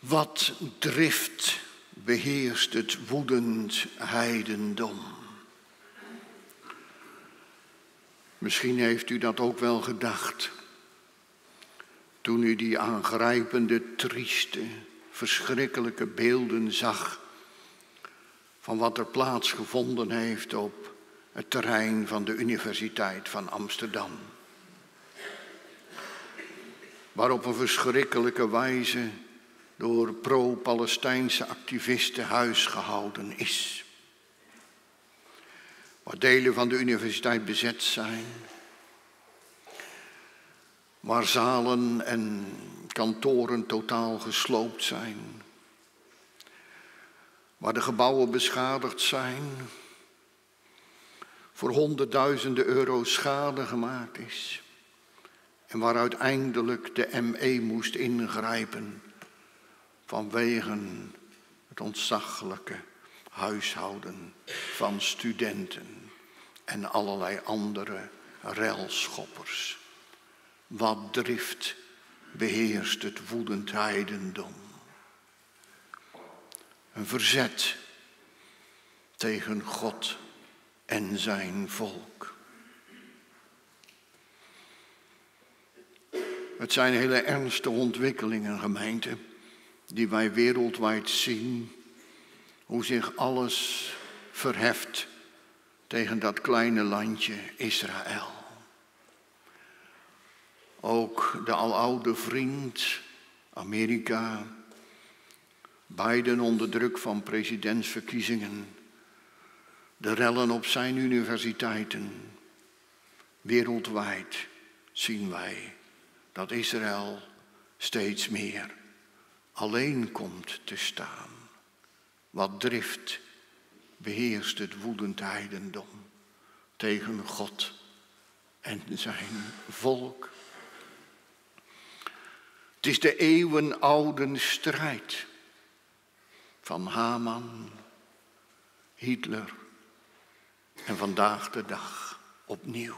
Wat drift beheerst het woedend heidendom? Misschien heeft u dat ook wel gedacht, toen u die aangrijpende, trieste, verschrikkelijke beelden zag van wat er plaatsgevonden heeft op het terrein van de Universiteit van Amsterdam. Waar op een verschrikkelijke wijze door pro-Palestijnse activisten huisgehouden is. Waar delen van de universiteit bezet zijn. Waar zalen en kantoren totaal gesloopt zijn. Waar de gebouwen beschadigd zijn. Voor honderdduizenden euro's schade gemaakt is. En waar uiteindelijk de ME moest ingrijpen vanwege het ontzaglijke huishouden van studenten en allerlei andere relschoppers. Wat drift beheerst het woedend heidendom. Een verzet tegen God en zijn volk. Het zijn hele ernstige ontwikkelingen, gemeente, die wij wereldwijd zien, hoe zich alles verheft tegen dat kleine landje Israël. Ook de aloude vriend Amerika, Biden onder druk van presidentsverkiezingen, de rellen op zijn universiteiten. Wereldwijd zien wij dat Israël steeds meer alleen komt te staan. Wat drift beheerst het woedend heidendom tegen God en zijn volk. Het is de eeuwenoude strijd van Haman, Hitler en vandaag de dag opnieuw.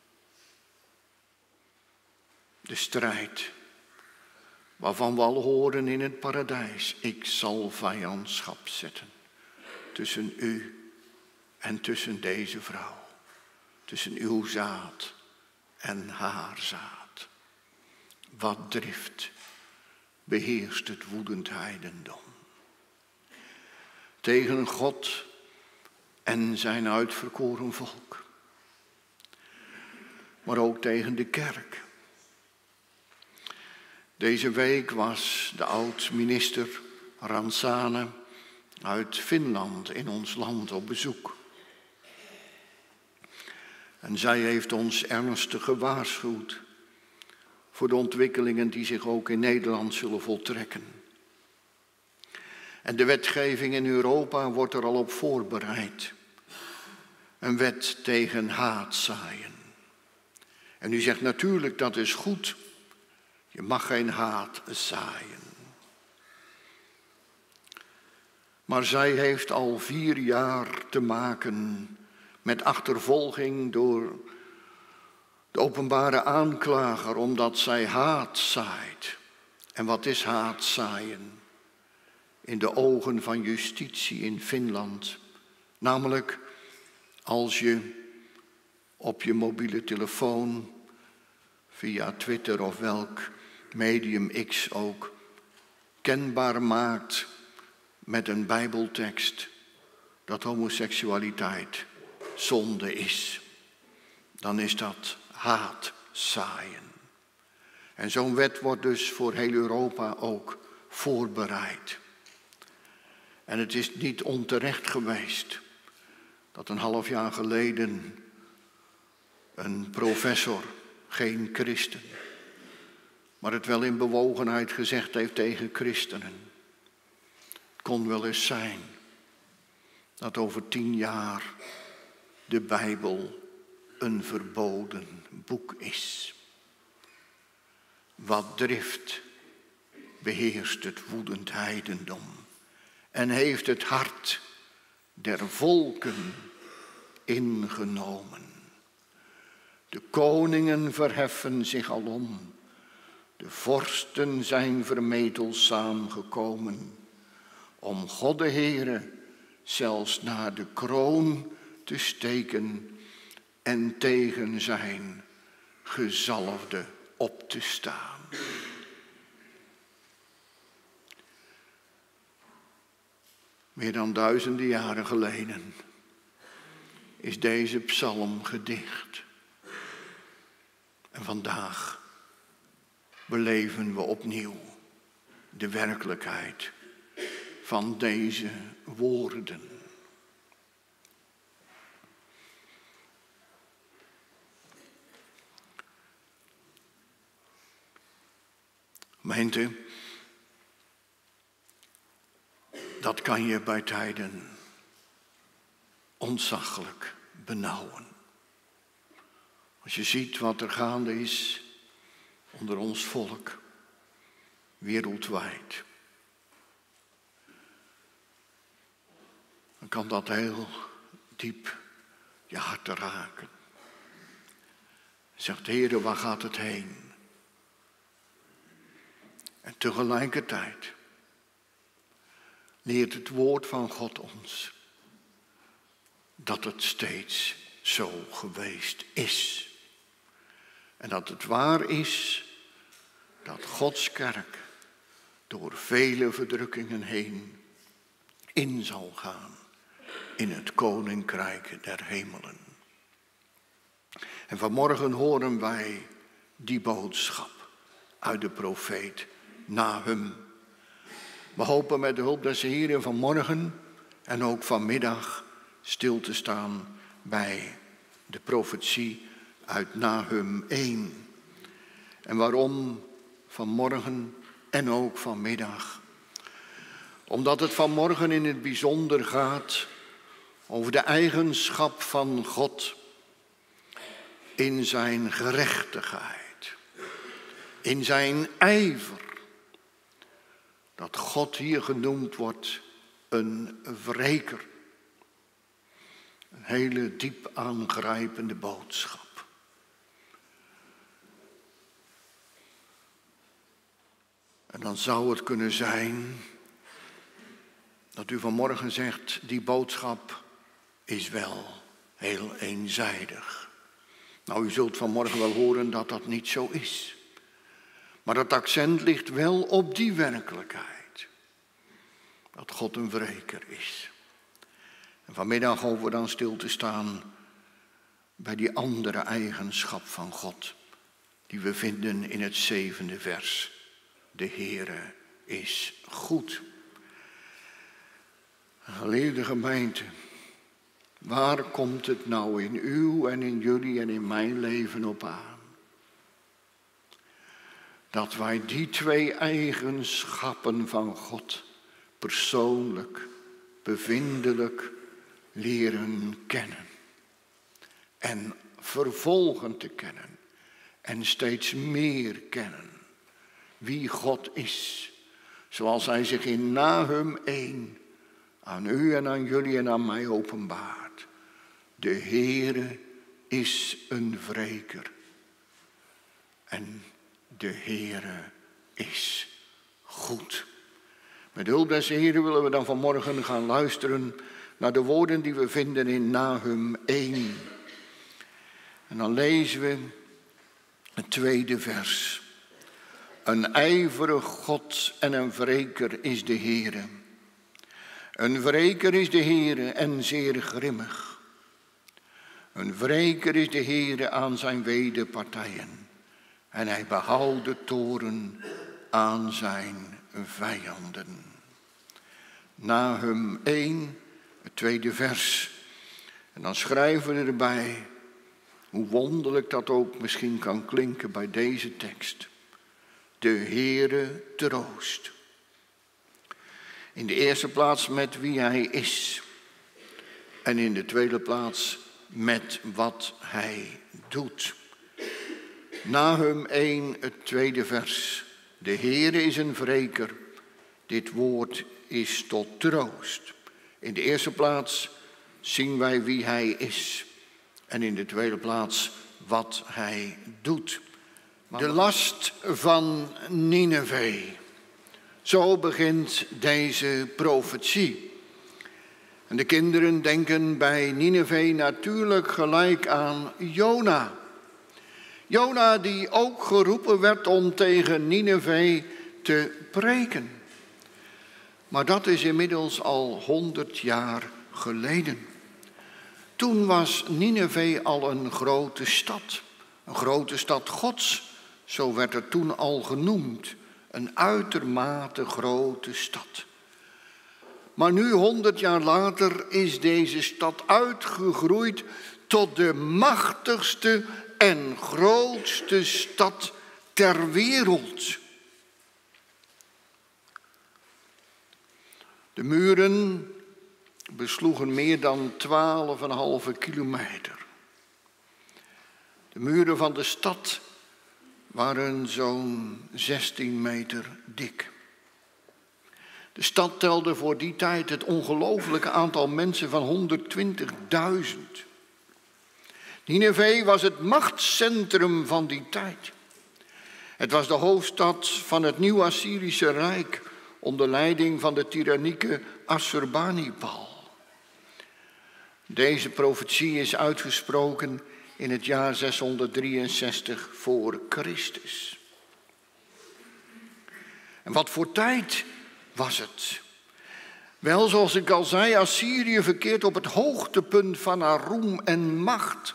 De strijd waarvan we al horen in het paradijs: ik zal vijandschap zetten tussen u en tussen deze vrouw. Tussen uw zaad en haar zaad. Wat drift beheerst het woedend heidendom. Tegen God en zijn uitverkoren volk. Maar ook tegen de kerk. Deze week was de oud-minister Ranzane uit Finland in ons land op bezoek. En zij heeft ons ernstig gewaarschuwd voor de ontwikkelingen die zich ook in Nederland zullen voltrekken. En de wetgeving in Europa wordt er al op voorbereid. Een wet tegen haatzaaien. En u zegt natuurlijk, dat is goed. Je mag geen haat zaaien. Maar zij heeft al 4 jaar te maken met achtervolging door de openbare aanklager, omdat zij haat zaait. En wat is haat zaaien? In de ogen van justitie in Finland. Namelijk als je op je mobiele telefoon via Twitter of welk medium X ook kenbaar maakt met een Bijbeltekst dat homoseksualiteit zonde is. Dan is dat haat zaaien. En zo'n wet wordt dus voor heel Europa ook voorbereid. En het is niet onterecht geweest dat een half jaar geleden een professor, geen christen, maar het wel in bewogenheid gezegd heeft tegen christenen. Het kon wel eens zijn dat over 10 jaar de Bijbel een verboden boek is. Wat drift beheerst het woedend heidendom en heeft het hart der volken ingenomen. De koningen verheffen zich alom, De vorsten zijn vermetel saamgekomen, om God de Heere zelfs naar de kroon te steken en tegen zijn gezalfde op te staan. Meer dan duizenden jaren geleden is deze psalm gedicht. En vandaag beleven we opnieuw de werkelijkheid van deze woorden. Gemeente, dat kan je bij tijden ontzaglijk benauwen. Als je ziet wat er gaande is onder ons volk, wereldwijd, dan kan dat heel diep je hart raken. Zegt, Heere, waar gaat het heen? En tegelijkertijd leert het woord van God ons dat het steeds zo geweest is. En dat het waar is dat Gods kerk door vele verdrukkingen heen in zal gaan in het koninkrijk der hemelen. En vanmorgen horen wij die boodschap uit de profeet Nahum. We hopen met de hulp des Heren vanmorgen en ook vanmiddag stil te staan bij de profetie uit Nahum 1. En waarom vanmorgen en ook vanmiddag? Omdat het vanmorgen in het bijzonder gaat over de eigenschap van God in zijn gerechtigheid, in zijn ijver. Dat God hier genoemd wordt een wreker. Een hele diep aangrijpende boodschap. En dan zou het kunnen zijn dat u vanmorgen zegt, die boodschap is wel heel eenzijdig. Nou, u zult vanmorgen wel horen dat dat niet zo is. Maar het accent ligt wel op die werkelijkheid. Dat God een wreker is. En vanmiddag hopen we dan stil te staan bij die andere eigenschap van God. Die we vinden in het 7e vers. De Heere is goed. Geliefde gemeente, waar komt het nou in uw en in jullie en in mijn leven op aan? Dat wij die twee eigenschappen van God persoonlijk, bevindelijk leren kennen. En vervolgen te kennen. En steeds meer kennen. Wie God is. Zoals hij zich in Nahum 1 aan u en aan jullie en aan mij openbaart. De Heere is een wreker. En de Heere is goed. Met hulp des Heeren willen we dan vanmorgen gaan luisteren naar de woorden die we vinden in Nahum 1. En dan lezen we het 2e vers. Een ijverig God en een wreker is de Heere. Een wreker is de Heere en zeer grimmig. Een wreker is de Heere aan zijn wederpartijen. En hij behoudt de toorn aan zijn vijanden. Nahum 1, het 2e vers. En dan schrijven we erbij, hoe wonderlijk dat ook misschien kan klinken bij deze tekst. De Heere troost. In de eerste plaats met wie hij is. En in de tweede plaats met wat hij doet. Nahum 1, het 2e vers. De Heere is een wreker. Dit woord is tot troost. In de eerste plaats zien wij wie hij is. En in de tweede plaats wat hij doet. De last van Nineve. Zo begint deze profetie. En de kinderen denken bij Nineve natuurlijk gelijk aan Jona. Jona die ook geroepen werd om tegen Nineve te preken. Maar dat is inmiddels al 100 jaar geleden. Toen was Nineve al een grote stad. Een grote stad Gods, zo werd het toen al genoemd. Een uitermate grote stad. Maar nu, 100 jaar later, is deze stad uitgegroeid tot de machtigste en grootste stad ter wereld. De muren besloegen meer dan 12,5 kilometer. De muren van de stad waren zo'n 16 meter dik. De stad telde voor die tijd het ongelooflijke aantal mensen van 120.000. Nineve was het machtscentrum van die tijd. Het was de hoofdstad van het Nieuw-Assyrische Rijk onder leiding van de tirannieke Assurbanipal. Deze profetie is uitgesproken in het jaar 663 voor Christus. En wat voor tijd was het? Wel, zoals ik al zei, Assyrië verkeert op het hoogtepunt van haar roem en macht.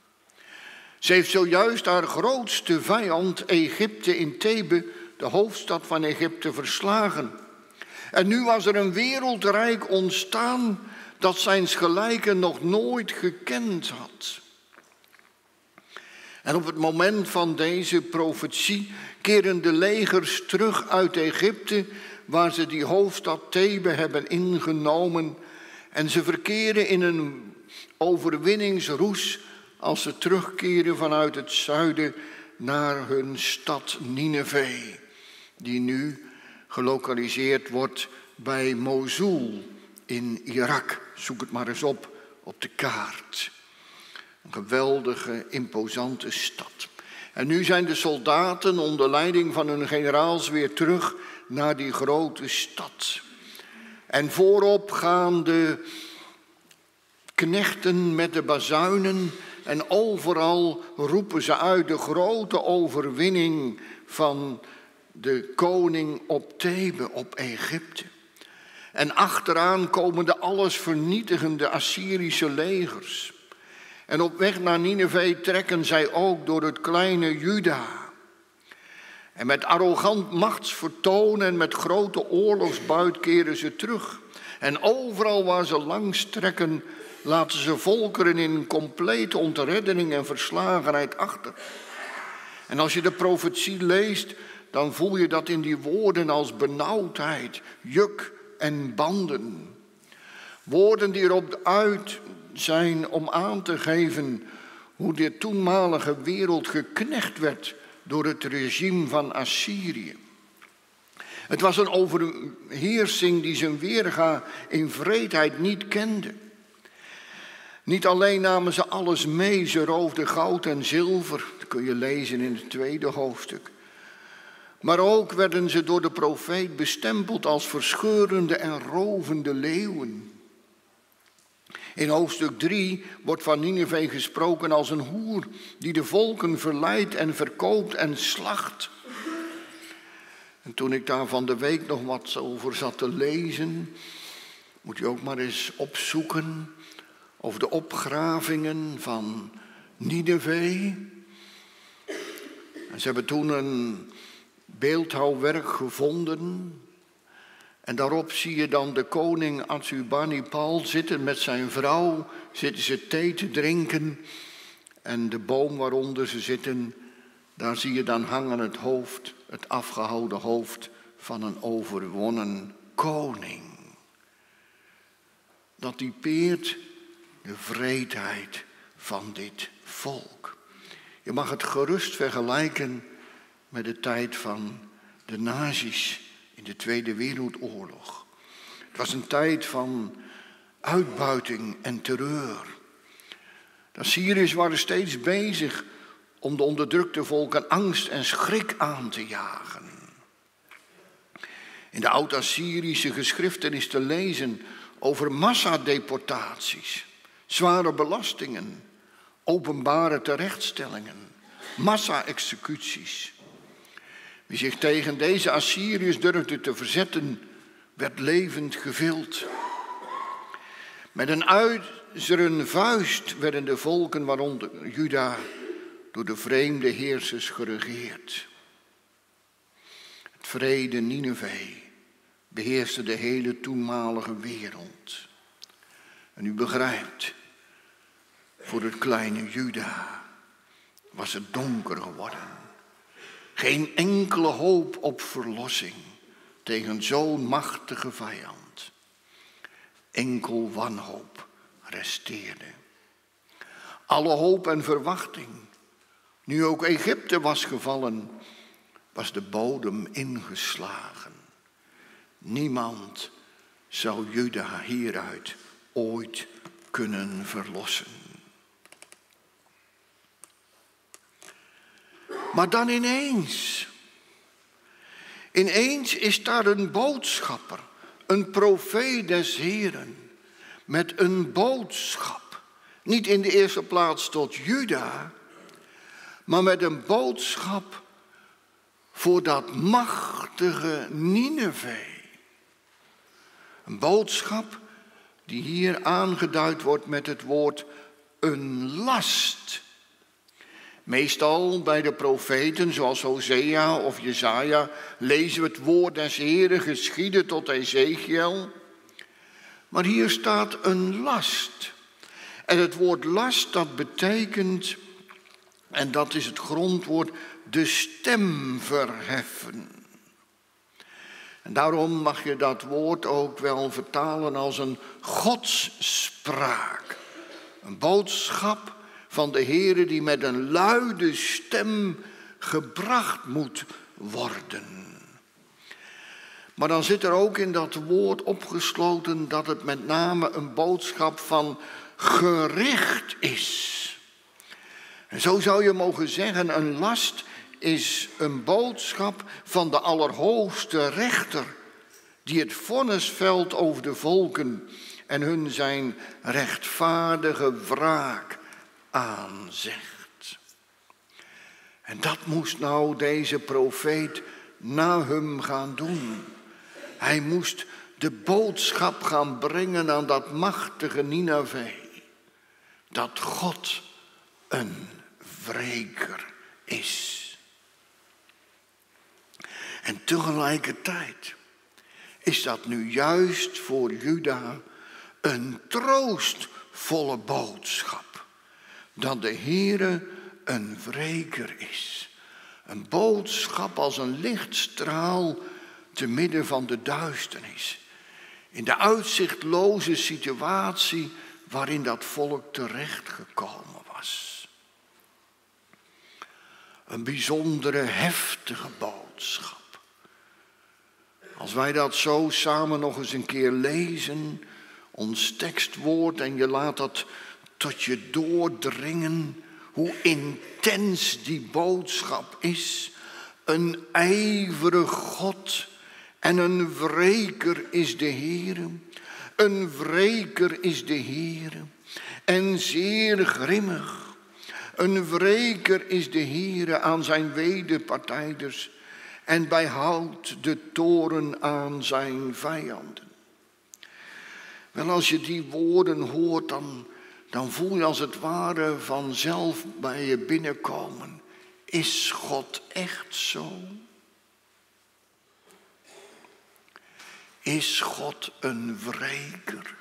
Ze heeft zojuist haar grootste vijand, Egypte in Thebe, de hoofdstad van Egypte, verslagen. En nu was er een wereldrijk ontstaan dat zijns gelijke nog nooit gekend had. En op het moment van deze profetie keren de legers terug uit Egypte, waar ze die hoofdstad Thebe hebben ingenomen. En ze verkeren in een overwinningsroes als ze terugkeren vanuit het zuiden naar hun stad Nineve, die nu gelokaliseerd wordt bij Mosul in Irak. Zoek het maar eens op de kaart. Een geweldige, imposante stad. En nu zijn de soldaten onder leiding van hun generaals weer terug naar die grote stad. En voorop gaan de knechten met de bazuinen en overal roepen ze uit de grote overwinning van de koning op Thebe, op Egypte. En achteraan komen de allesvernietigende Assyrische legers. En op weg naar Nineve trekken zij ook door het kleine Juda. En met arrogant machtsvertoon en met grote oorlogsbuit keren ze terug. En overal waar ze langs trekken, laten ze volkeren in complete ontreddering en verslagenheid achter. En als je de profetie leest, dan voel je dat in die woorden als benauwdheid, juk en banden. Woorden die erop uit zijn om aan te geven hoe de toenmalige wereld geknecht werd door het regime van Assyrië. Het was een overheersing die zijn weerga in wreedheid niet kende. Niet alleen namen ze alles mee, ze roofden goud en zilver, dat kun je lezen in het 2e hoofdstuk. Maar ook werden ze door de profeet bestempeld als verscheurende en rovende leeuwen. In hoofdstuk 3 wordt van Nineve gesproken als een hoer die de volken verleidt en verkoopt en slacht. En toen ik daar van de week nog wat over zat te lezen, moet je ook maar eens opzoeken over de opgravingen van Nineve. En ze hebben toen een beeldhouwwerk gevonden. En daarop zie je dan de koning Assurbanipal zitten met zijn vrouw. Zitten ze thee te drinken. En de boom waaronder ze zitten, daar zie je dan hangen het hoofd, het afgehouden hoofd van een overwonnen koning. Dat typeert de wreedheid van dit volk. Je mag het gerust vergelijken met de tijd van de nazi's in de Tweede Wereldoorlog. Het was een tijd van uitbuiting en terreur. De Assyriërs waren steeds bezig om de onderdrukte volken angst en schrik aan te jagen. In de oud-Assyrische geschriften is te lezen over massadeportaties, zware belastingen, openbare terechtstellingen, massa-executies. Wie zich tegen deze Assyriërs durfde te verzetten, werd levend gevild. Met een ijzeren vuist werden de volken, waaronder Juda, door de vreemde heersers geregeerd. Het wrede Nineve beheerste de hele toenmalige wereld. En u begrijpt, voor het kleine Juda was het donker geworden. Geen enkele hoop op verlossing tegen zo'n machtige vijand. Enkel wanhoop resteerde. Alle hoop en verwachting, nu ook Egypte was gevallen, was de bodem ingeslagen. Niemand zou Juda hieruit ooit kunnen verlossen. Maar dan ineens is daar een boodschapper, een profeet des Heren, met een boodschap. Niet in de eerste plaats tot Juda, maar met een boodschap voor dat machtige Nineve. Een boodschap die hier aangeduid wordt met het woord een last. Meestal bij de profeten, zoals Hosea of Jesaja, lezen we het woord des Heren geschieden tot Ezekiel. Maar hier staat een last. En het woord last, dat betekent, en dat is het grondwoord, de stem verheffen. En daarom mag je dat woord ook wel vertalen als een godsspraak. Een boodschap van de Heere die met een luide stem gebracht moet worden. Maar dan zit er ook in dat woord opgesloten dat het met name een boodschap van gericht is. En zo zou je mogen zeggen, een last is een boodschap van de Allerhoogste Rechter, die het vonnis velt over de volken en hun zijn rechtvaardige wraak aanzegt. En dat moest nou deze profeet Nahum gaan doen. Hij moest de boodschap gaan brengen aan dat machtige Nineve, dat God een wreker is. En tegelijkertijd is dat nu juist voor Juda een troostvolle boodschap. Dat de Heere een wreker is. Een boodschap als een lichtstraal te midden van de duisternis. In de uitzichtloze situatie waarin dat volk terechtgekomen was. Een bijzondere heftige boodschap. Als wij dat zo samen nog eens een keer lezen, ons tekstwoord, en je laat dat tot je doordringen, hoe intens die boodschap is. Een ijverig God en een wreker is de Heere. Een wreker is de Heere en zeer grimmig. Een wreker is de Heere aan zijn wederpartijders en bijhoudt de toorn aan zijn vijanden. Wel, als je die woorden hoort, dan voel je als het ware vanzelf bij je binnenkomen. Is God echt zo? Is God een wreker?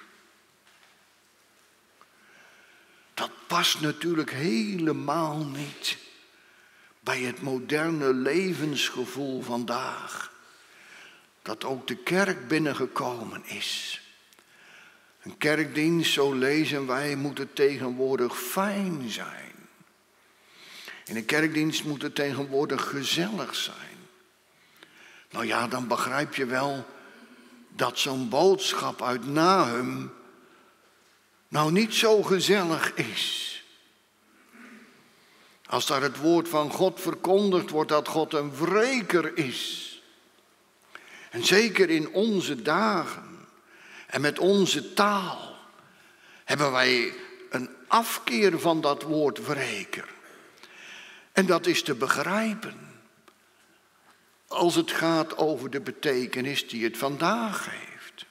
Dat past natuurlijk helemaal niet bij het moderne levensgevoel vandaag. Dat ook de kerk binnengekomen is. Een kerkdienst, zo lezen wij, moet het tegenwoordig fijn zijn. In een kerkdienst moet het tegenwoordig gezellig zijn. Nou ja, dan begrijp je wel dat zo'n boodschap uit Nahum nou niet zo gezellig is. Als daar het woord van God verkondigd wordt dat God een wreker is. En zeker in onze dagen en met onze taal hebben wij een afkeer van dat woord wreker. En dat is te begrijpen als het gaat over de betekenis die het vandaag heeft.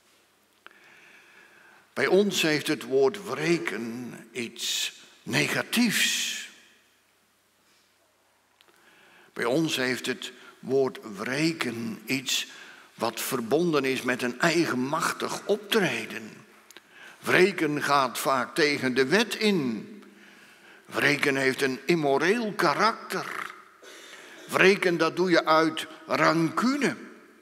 Bij ons heeft het woord wreken iets negatiefs. Bij ons heeft het woord wreken iets wat verbonden is met een eigenmachtig optreden. Wreken gaat vaak tegen de wet in. Wreken heeft een immoreel karakter. Wreken, dat doe je uit rancune.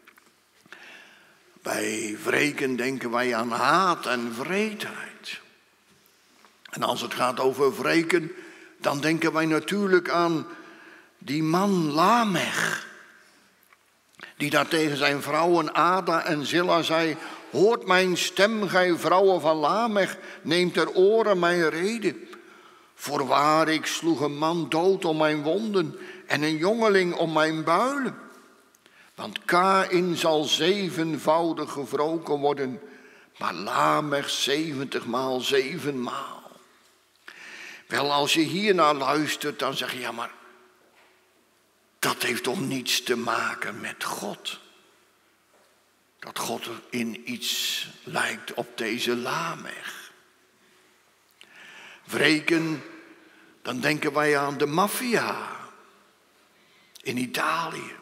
Bij wreken denken wij aan haat en wreedheid. En als het gaat over wreken, dan denken wij natuurlijk aan die man Lamech, die daar tegen zijn vrouwen Ada en Zilla zei: hoort mijn stem, gij vrouwen van Lamech, neemt ter oren mijn reden. Voorwaar, ik sloeg een man dood om mijn wonden en een jongeling om mijn builen. Want Kaïn zal 7voudig gewroken worden, maar Lamech 70 maal 7 maal. Wel, als je hiernaar luistert, dan zeg je: ja, maar dat heeft toch niets te maken met God? Dat God in iets lijkt op deze Lamech. Wreken, dan denken wij aan de maffia in Italië.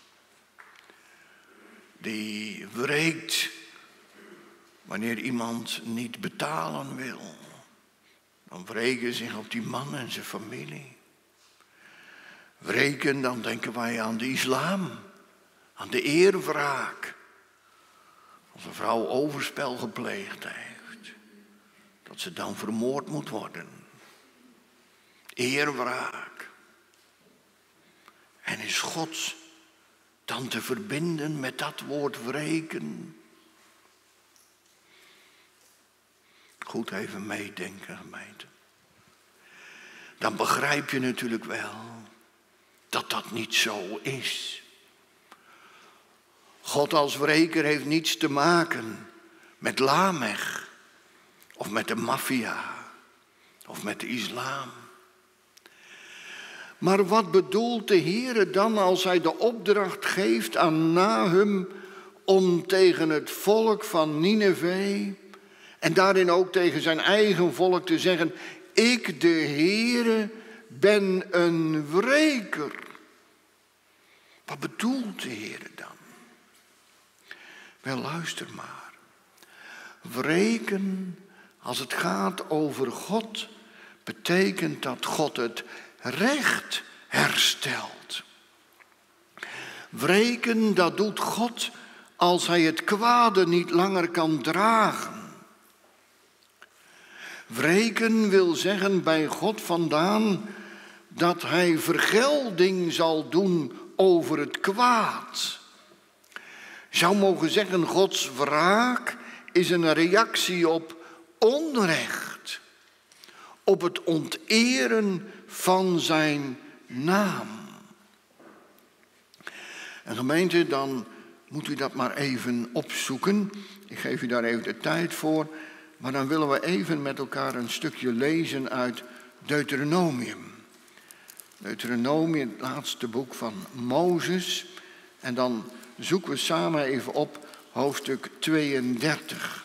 Die wreekt wanneer iemand niet betalen wil. Dan wreken zich op die man en zijn familie. Wreken, dan denken wij aan de islam, aan de eerwraak. Als een vrouw overspel gepleegd heeft, dat ze dan vermoord moet worden. Eerwraak. En is God dan te verbinden met dat woord wreken? Goed even meedenken, gemeente. Dan begrijp je natuurlijk wel dat dat niet zo is. God als wreker heeft niets te maken met Lamech of met de maffia of met de islam. Maar wat bedoelt de Heere dan als hij de opdracht geeft aan Nahum om tegen het volk van Nineve en daarin ook tegen zijn eigen volk te zeggen: ik, de Heere, ben een wreker. Wat bedoelt de Heere dan? Wel, luister maar. Wreken, als het gaat over God, betekent dat God het recht herstelt. Wreken, dat doet God als hij het kwade niet langer kan dragen. Wreken wil zeggen bij God vandaan dat hij vergelding zal doen over het kwaad. Zou mogen zeggen, Gods wraak is een reactie op onrecht, op het onteren van zijn naam. En gemeente, dan moet u dat maar even opzoeken. Ik geef u daar even de tijd voor. Maar dan willen we even met elkaar een stukje lezen uit Deuteronomium. Deuteronomium, het laatste boek van Mozes. En dan zoeken we samen even op hoofdstuk 32.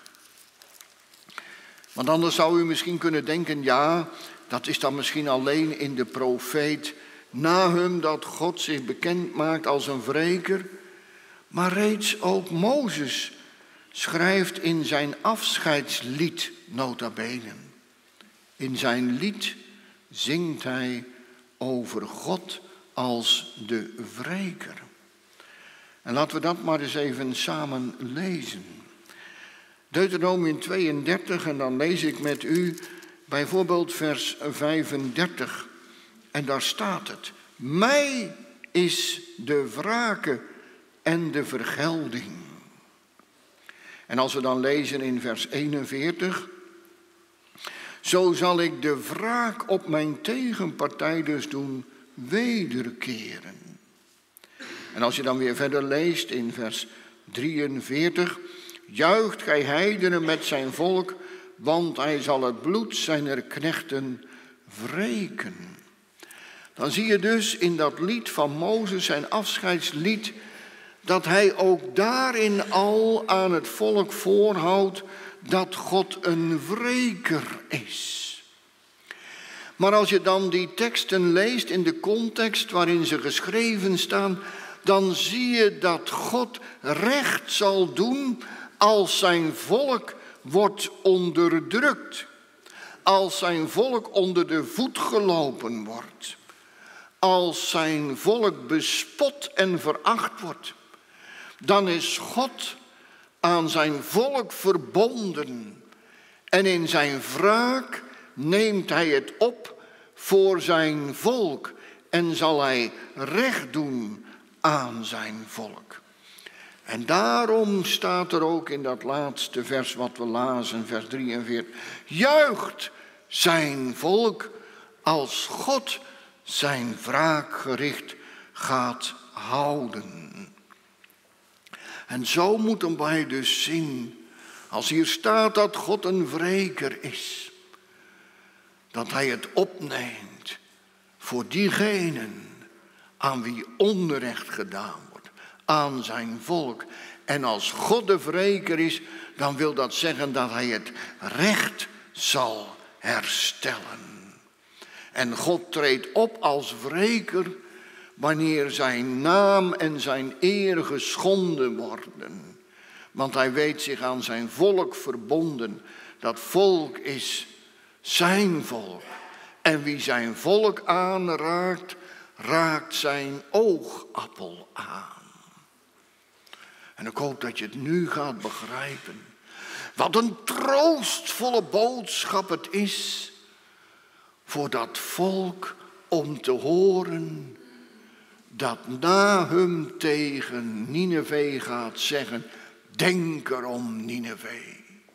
Want anders zou u misschien kunnen denken: ja, dat is dan misschien alleen in de profeet Nahum dat God zich bekend maakt als een wreker. Maar reeds ook Mozes schrijft in zijn afscheidslied, nota bene. In zijn lied zingt hij over God als de wreker. En laten we dat maar eens even samen lezen. Deuteronomium 32, en dan lees ik met u bijvoorbeeld vers 35. En daar staat het: mij is de wrake en de vergelding. En als we dan lezen in vers 41. zo zal ik de wraak op mijn tegenpartij dus doen wederkeren. En als je dan weer verder leest in vers 43. Juicht gij heidenen met zijn volk, want hij zal het bloed zijner knechten wreken. Dan zie je dus in dat lied van Mozes, zijn afscheidslied, dat hij ook daarin al aan het volk voorhoudt dat God een wreker is. Maar als je dan die teksten leest in de context waarin ze geschreven staan, dan zie je dat God recht zal doen als zijn volk wordt onderdrukt. Als zijn volk onder de voet gelopen wordt. Als zijn volk bespot en veracht wordt. Dan is God aan zijn volk verbonden. En in zijn wraak neemt hij het op voor zijn volk. En zal hij recht doen aan zijn volk. En daarom staat er ook in dat laatste vers wat we lazen, vers 43. Juicht zijn volk als God zijn wraakgericht gaat houden. En zo moeten wij dus zien, als hier staat dat God een wreker is, dat hij het opneemt voor diegenen aan wie onrecht gedaan wordt, aan zijn volk. En als God de wreker is, dan wil dat zeggen dat hij het recht zal herstellen. En God treedt op als wreker wanneer zijn naam en zijn eer geschonden worden. Want hij weet zich aan zijn volk verbonden. Dat volk is zijn volk. En wie zijn volk aanraakt, raakt zijn oogappel aan. En ik hoop dat je het nu gaat begrijpen. Wat een troostvolle boodschap het is voor dat volk om te horen dat Nahum tegen Nineve gaat zeggen: denk erom, Nineve,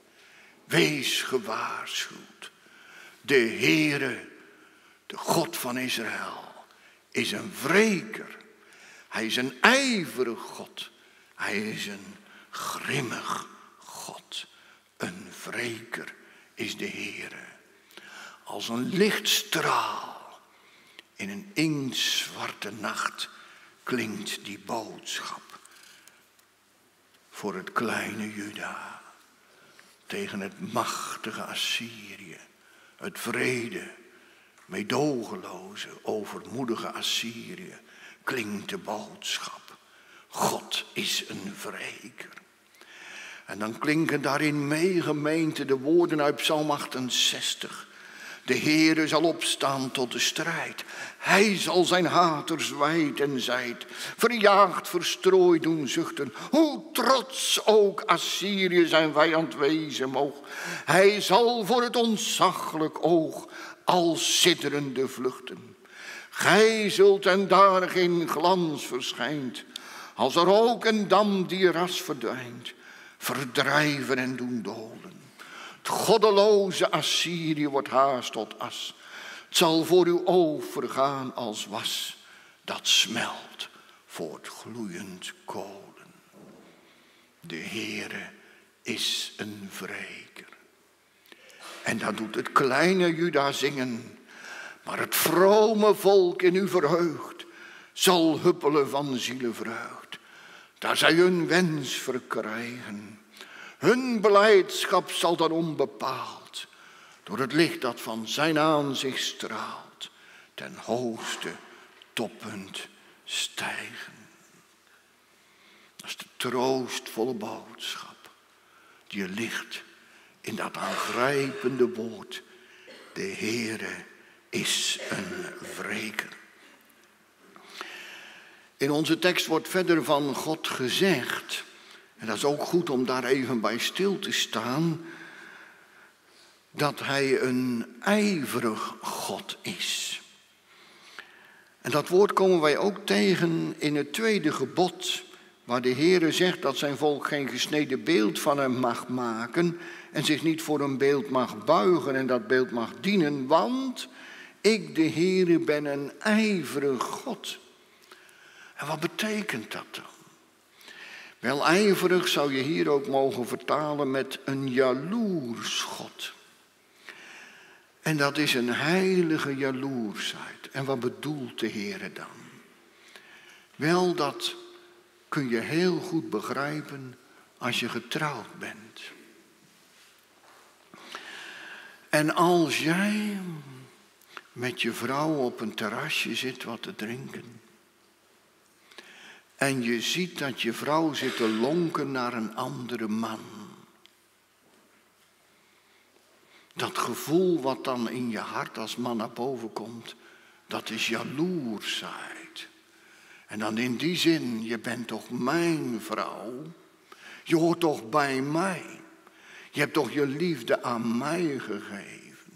wees gewaarschuwd. De Heere, de God van Israël, is een wreker. Hij is een ijverig God. Hij is een grimmig God. Een wreker is de Heere. Als een lichtstraal in een inktzwarte nacht klinkt die boodschap voor het kleine Juda tegen het machtige Assyrië. Het wrede, meedogenloze, overmoedige Assyrië klinkt de boodschap. God is een wreker. En dan klinken daarin mee, gemeente, de woorden uit Psalm 68. De Heere zal opstaan tot de strijd. Hij zal zijn haters wijd en zijd, verjaagd, verstrooid doen zuchten. Hoe trots ook Assyrië zijn vijand wezen moog. Hij zal voor het ontzaglijk oog al sidderende vluchten. Gij zult en daar geen glans verschijnt, als er ook een dam die ras verdwijnt, verdrijven en doen dolen. Het goddeloze Assyrië wordt haast tot as. Het zal voor uw oog vergaan als was dat smelt voor het gloeiend kolen. De Heere is een wreker. En dat doet het kleine Juda zingen. Maar het vrome volk in u verheugd zal huppelen van zielenvreugd. Daar zij hun wens verkrijgen. Hun blijdschap zal dan onbepaald door het licht dat van zijn aanzicht straalt ten hoogste toppunt stijgen. Dat is de troostvolle boodschap die er ligt in dat aangrijpende woord. De Heere is een wreker. In onze tekst wordt verder van God gezegd, en dat is ook goed om daar even bij stil te staan, dat hij een ijverig God is. En dat woord komen wij ook tegen in het tweede gebod, waar de Heere zegt dat zijn volk geen gesneden beeld van hem mag maken en zich niet voor een beeld mag buigen en dat beeld mag dienen, want ik, de Heere, ben een ijverig God. En wat betekent dat dan? Wel, ijverig zou je hier ook mogen vertalen met een jaloers God. En dat is een heilige jaloersheid. En wat bedoelt de Heere dan? Wel, dat kun je heel goed begrijpen als je getrouwd bent. En als jij met je vrouw op een terrasje zit wat te drinken. En je ziet dat je vrouw zit te lonken naar een andere man. Dat gevoel wat dan in je hart als man naar boven komt, dat is jaloersheid. En dan in die zin, je bent toch mijn vrouw? Je hoort toch bij mij? Je hebt toch je liefde aan mij gegeven?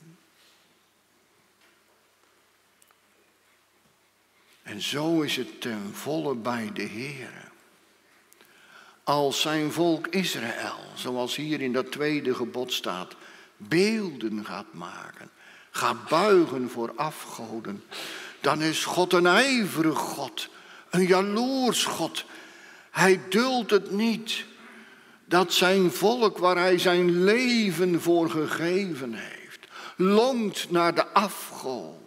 En zo is het ten volle bij de Heere. Als zijn volk Israël, zoals hier in dat tweede gebod staat, beelden gaat maken, gaat buigen voor afgoden, dan is God een ijverig God, een jaloers God. Hij duldt het niet dat zijn volk, waar hij zijn leven voor gegeven heeft, longt naar de afgoden.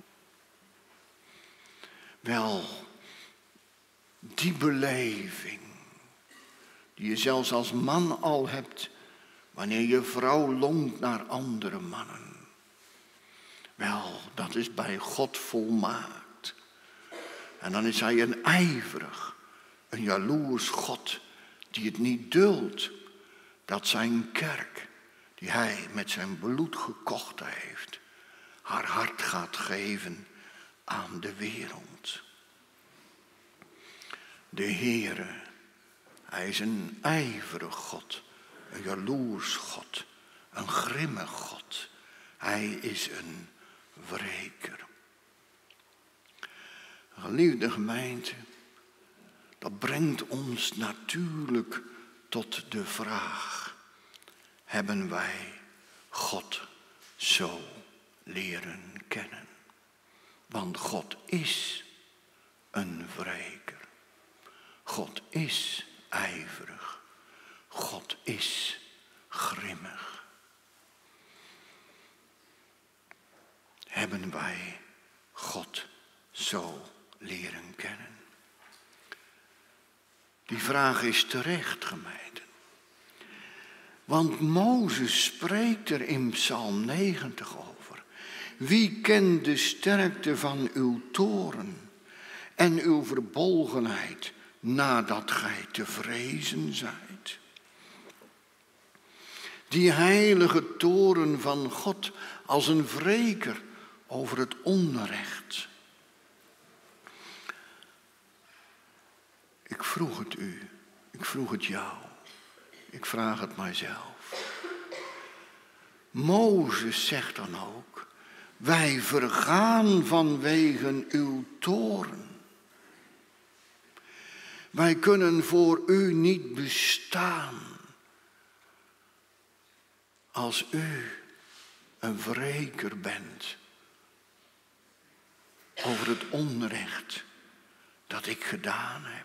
Wel, die beleving, die je zelfs als man al hebt, wanneer je vrouw longt naar andere mannen. Wel, dat is bij God volmaakt. En dan is hij een ijverig, een jaloers God, die het niet duldt dat zijn kerk, die hij met zijn bloed gekocht heeft, haar hart gaat geven aan de wereld. De Heere, hij is een ijverig God, een jaloers God, een grimmig God. Hij is een wreker. Geliefde gemeente, dat brengt ons natuurlijk tot de vraag: hebben wij God zo leren kennen? Want God is een wreker. God is ijverig. God is grimmig. Hebben wij God zo leren kennen? Die vraag is terecht, gemeente. Want Mozes spreekt er in Psalm 90 over. Wie kent de sterkte van uw toren en uw verbolgenheid nadat gij te vrezen zijt? Die heilige toren van God als een wreker over het onrecht. Ik vroeg het u, ik vroeg het jou, ik vraag het mijzelf. Mozes zegt dan ook: wij vergaan vanwege uw toren. Wij kunnen voor u niet bestaan als u een wreker bent over het onrecht dat ik gedaan heb.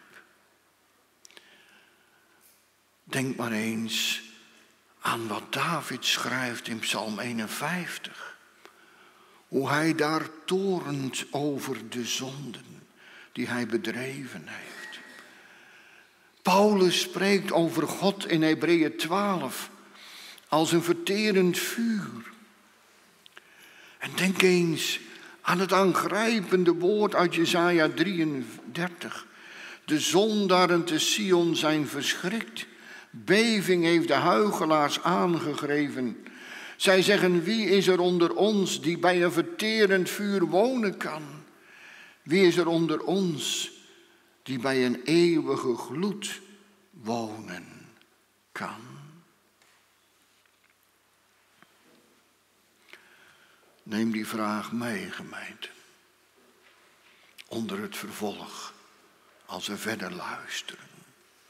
Denk maar eens aan wat David schrijft in Psalm 51. Hoe hij daar torent over de zonden die hij bedreven heeft. Paulus spreekt over God in Hebreeën 12 als een verterend vuur. En denk eens aan het aangrijpende woord uit Jesaja 33. De zondaren te Sion zijn verschrikt. Beving heeft de huichelaars aangegrepen. Zij zeggen: wie is er onder ons die bij een verterend vuur wonen kan? Wie is er onder ons die bij een eeuwige gloed wonen kan? Neem die vraag mee, gemeente, onder het vervolg, als we verder luisteren.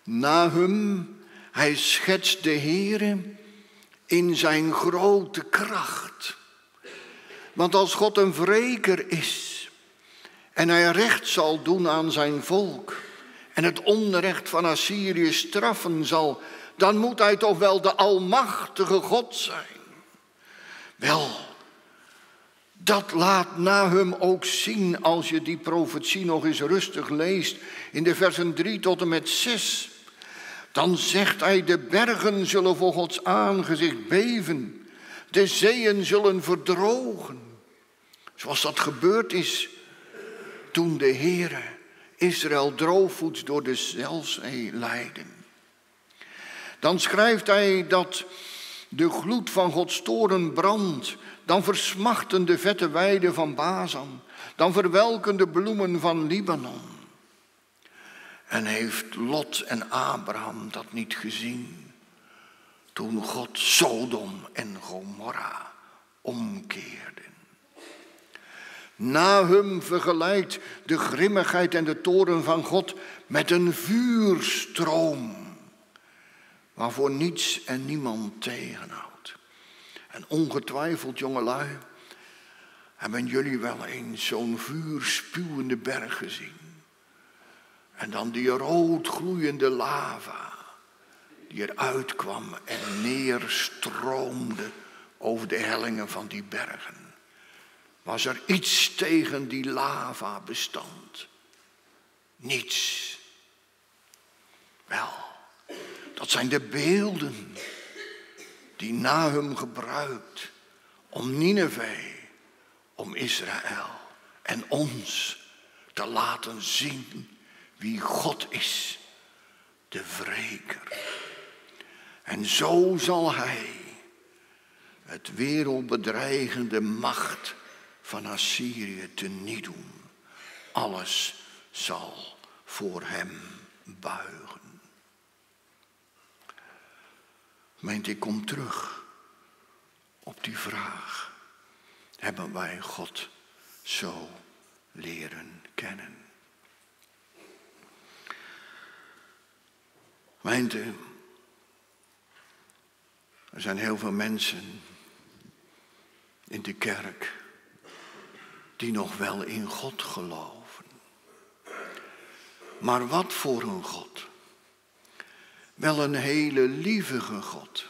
Nahum, hij schetst de Heere in zijn grote kracht. Want als God een wreker is en hij recht zal doen aan zijn volk en het onrecht van Assyrië straffen zal, dan moet hij toch wel de almachtige God zijn. Wel, dat laat Nahum ook zien als je die profetie nog eens rustig leest in de versen 3 tot en met 6. Dan zegt hij, de bergen zullen voor Gods aangezicht beven, de zeeën zullen verdrogen. Zoals dat gebeurd is toen de Heere Israël droogvoets door de Zelfzee leidde. Dan schrijft hij dat de gloed van Gods toorn brandt. Dan versmachten de vette weiden van Bazan. Dan verwelken de bloemen van Libanon. En heeft Lot en Abraham dat niet gezien toen God Sodom en Gomorra omkeerde? Nahum vergelijkt de grimmigheid en de toorn van God met een vuurstroom, waarvoor niets en niemand tegenhoudt. En ongetwijfeld, jongelui, hebben jullie wel eens zo'n vuurspuwende berg gezien. En dan die rood gloeiende lava die eruit kwam en neerstroomde over de hellingen van die bergen. Was er iets tegen die lava bestand? Niets. Wel, dat zijn de beelden die Nahum gebruikt om Nineve, om Israël en ons te laten zien wie God is, de wreker. En zo zal hij het wereldbedreigende macht van Assyrië teniet doen. Alles zal voor hem buigen. Meent, ik kom terug op die vraag. Hebben wij God zo leren kennen? Meent, er zijn heel veel mensen in de kerk die nog wel in God geloven. Maar wat voor een God? Wel een hele lievige God.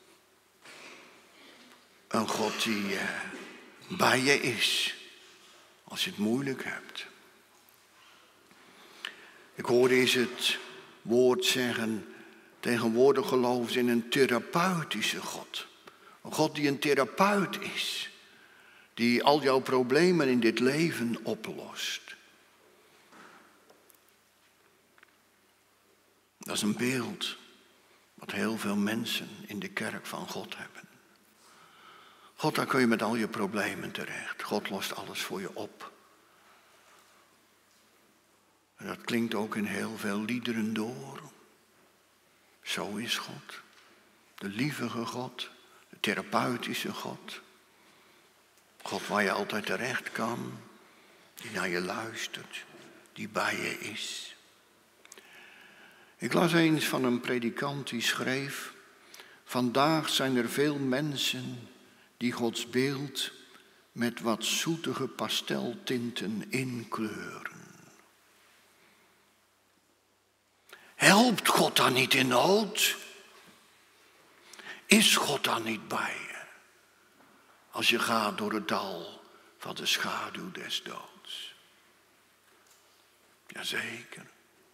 Een God die bij je is als je het moeilijk hebt. Ik hoorde eens het woord zeggen, tegenwoordig geloven ze in een therapeutische God. Een God die een therapeut is. Die al jouw problemen in dit leven oplost. Dat is een beeld wat heel veel mensen in de kerk van God hebben. God, daar kun je met al je problemen terecht. God lost alles voor je op. En dat klinkt ook in heel veel liederen door. Zo is God. De lievige God, de therapeutische God. God waar je altijd terecht kan, die naar je luistert, die bij je is. Ik las eens van een predikant die schreef, vandaag zijn er veel mensen die Gods beeld met wat zoetige pasteltinten inkleuren. Helpt God dan niet in nood? Is God dan niet bij je? Als je gaat door het dal van de schaduw des doods. Jazeker.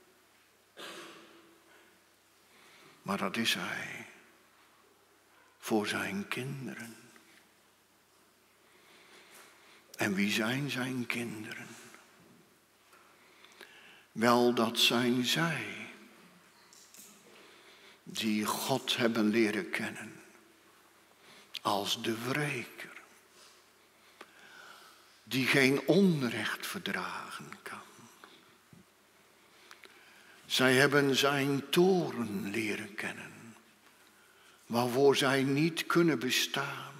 Maar dat is hij. Voor zijn kinderen. En wie zijn zijn kinderen? Wel, dat zijn zij. Die God hebben leren kennen. Als de wreker. Die geen onrecht verdragen kan. Zij hebben zijn toorn leren kennen. Waarvoor zij niet kunnen bestaan.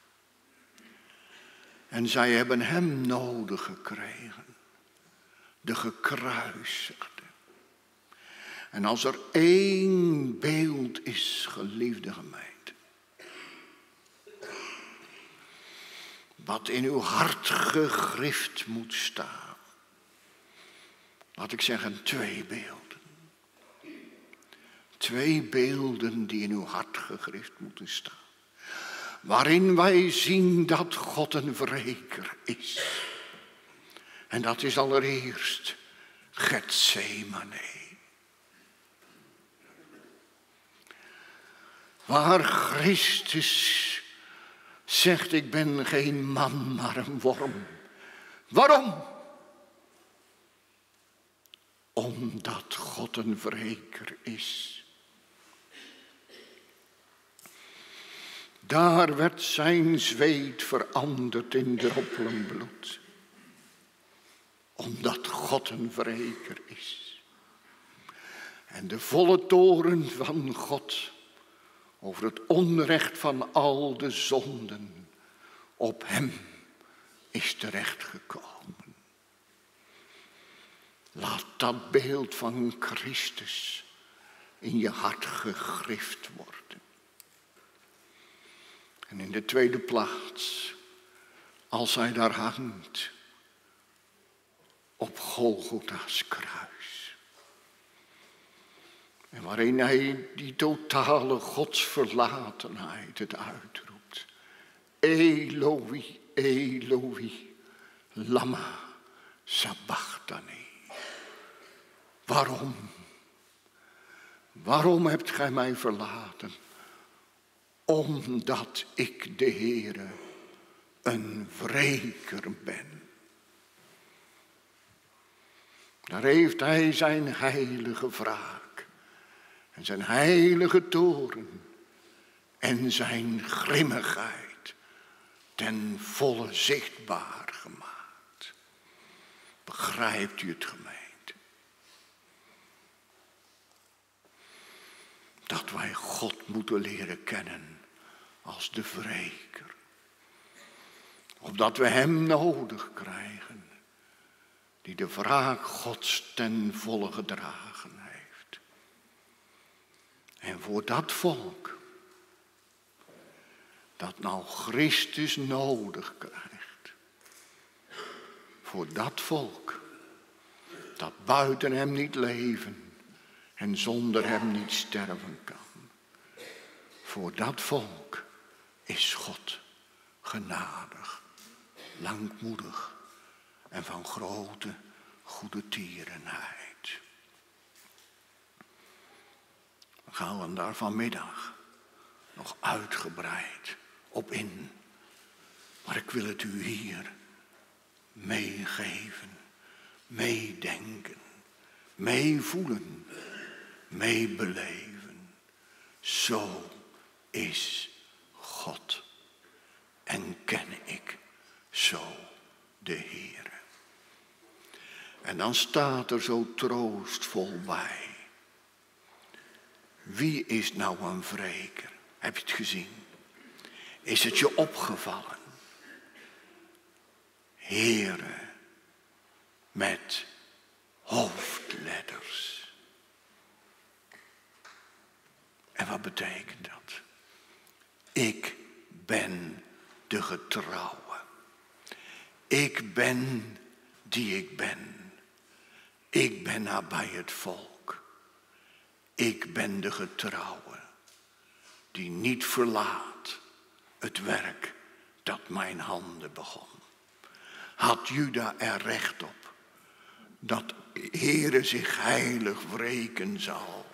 En zij hebben hem nodig gekregen. De gekruisigde. En als er één beeld is, geliefde gemeente, wat in uw hart gegrift moet staan. Laat ik zeggen 2 beelden. 2 beelden die in uw hart gegrift moeten staan. Waarin wij zien dat God een wreker is. En dat is allereerst Getsemane. Waar Christus zegt, ik ben geen man, maar een worm. Waarom? Omdat God een wreker is. Daar werd zijn zweet veranderd in droppelen bloed. Omdat God een wreker is. En de volle toorn van God over het onrecht van al de zonden op hem is terechtgekomen. Laat dat beeld van Christus in je hart gegrift worden. En in de tweede plaats, als hij daar hangt op Golgotha's kruis. En waarin hij die totale godsverlatenheid het uitroept. Eloi, Eloi, lama sabachthani. Waarom? Waarom hebt gij mij verlaten? Omdat ik de Heere een wreker ben. Daar heeft hij zijn heilige wraak en zijn heilige toorn en zijn grimmigheid ten volle zichtbaar gemaakt. Begrijpt u het, gemeente? Dat wij God moeten leren kennen als de wreker. Opdat we hem nodig krijgen, die de wraak Gods ten volle gedragen heeft. En voor dat volk, dat nou Christus nodig krijgt. Voor dat volk, dat buiten hem niet leven en zonder hem niet sterven kan. Voor dat volk is God genadig, langmoedig en van grote goede tierenheid. We gaan daar vanmiddag nog uitgebreid op in. Maar ik wil het u hier meegeven, meedenken, meevoelen, meebeleven. Zo is God en ken ik zo de Heere. En dan staat er zo troostvol bij. Wie is nou een wreker? Heb je het gezien? Is het je opgevallen? Heere met hoofdletters. En wat betekent dat? Ik ben de getrouwe. Ik ben die ik ben. Ik ben nabij het volk. Ik ben de getrouwe, die niet verlaat het werk dat mijn handen begon. Had Juda er recht op dat Heere zich heilig wreken zal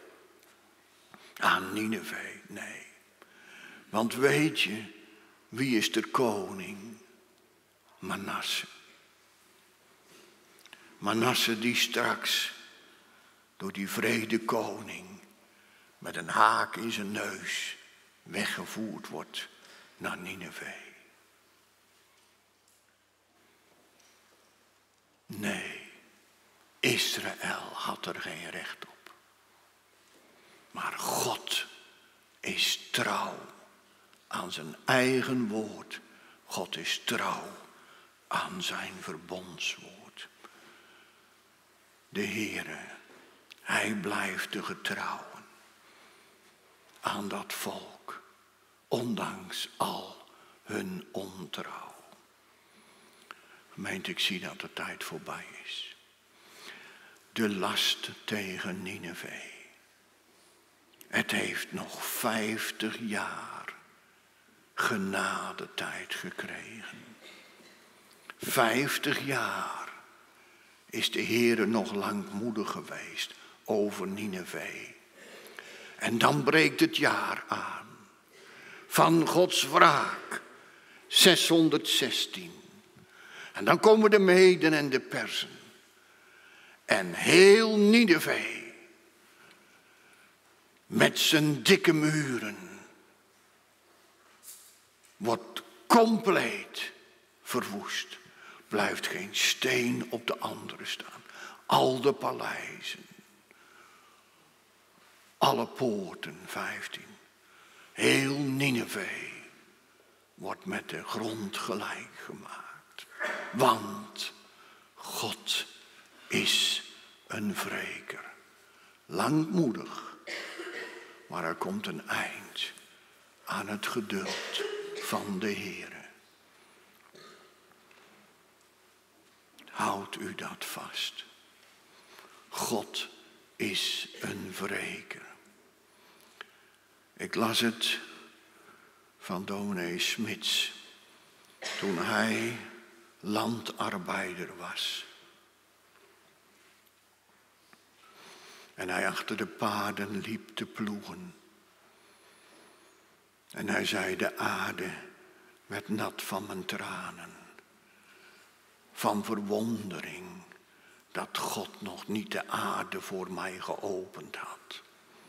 aan Nineve? Nee. Want weet je, wie is de koning? Manasse. Manasse die straks door die vrede koning met een haak in zijn neus weggevoerd wordt naar Nineve. Nee, Israël had er geen recht op. Maar God is trouw aan zijn eigen woord. God is trouw aan zijn verbondswoord. De Heere Hij blijft de getrouwen aan dat volk, ondanks al hun ontrouw. Gemeente, ik zie dat de tijd voorbij is. De last tegen Nineve. Het heeft nog 50 jaar genadetijd gekregen. 50 jaar is de Heere nog langmoedig geweest over Nineve. En dan breekt het jaar aan van Gods wraak, 616. En dan komen de Meden en de Persen. En heel Nineve, met zijn dikke muren, wordt compleet verwoest. Blijft geen steen op de andere staan. Al de paleizen, alle poorten, 15. Heel Nineve wordt met de grond gelijk gemaakt. Want God is een wreker. Langmoedig. Maar er komt een eind aan het geduld van de Heere. Houdt u dat vast. God is een wreker. Ik las het van dominee Smits toen hij landarbeider was. En hij achter de paden liep te ploegen. En hij zei, de aarde werd nat van mijn tranen. Van verwondering dat God nog niet de aarde voor mij geopend had.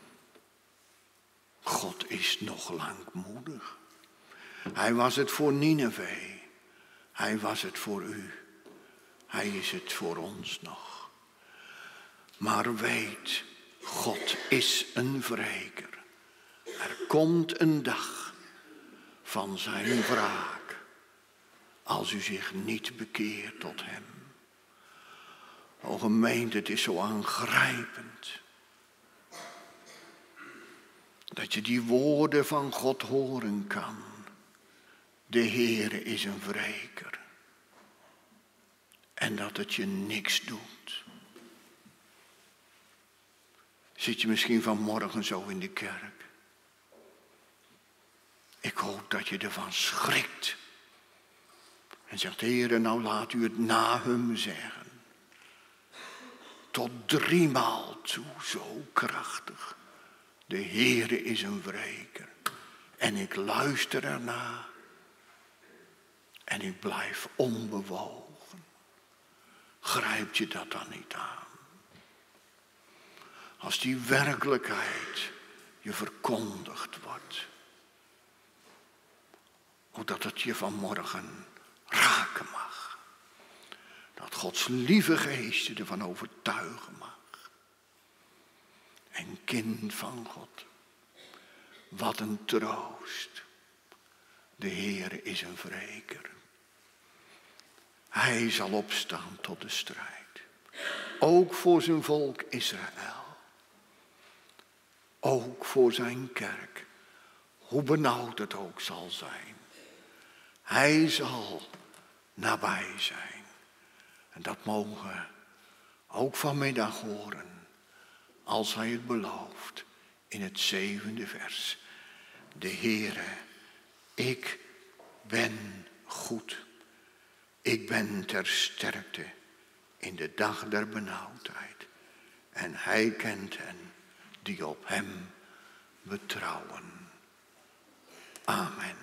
God is nog langmoedig. Hij was het voor Nineve. Hij was het voor u. Hij is het voor ons nog. Maar weet, God is een wreker. Er komt een dag van zijn wraak. Als u zich niet bekeert tot hem. O gemeente, het is zo aangrijpend. Dat je die woorden van God horen kan. De Heere is een wreker. En dat het je niks doet. Zit je misschien vanmorgen zo in de kerk? Ik hoop dat je ervan schrikt. En zegt, Heere, nou laat u het na hem zeggen. Tot 3 maal toe, zo krachtig. De Heere is een wreker. En ik luister ernaar. En ik blijf onbewogen. Grijpt je dat dan niet aan? Als die werkelijkheid je verkondigd wordt. Omdat het je vanmorgen raken mag. Dat Gods lieve geest je ervan overtuigen mag. En kind van God. Wat een troost. De Heere is een wreker. Hij zal opstaan tot de strijd. Ook voor zijn volk Israël. Ook voor zijn kerk. Hoe benauwd het ook zal zijn. Hij zal nabij zijn. En dat mogen we ook vanmiddag horen. Als hij het belooft. In het 7e vers. De Heere, ik ben goed. Ik ben ter sterkte in de dag der benauwdheid. En hij kent hen die op hem betrouwen. Amen.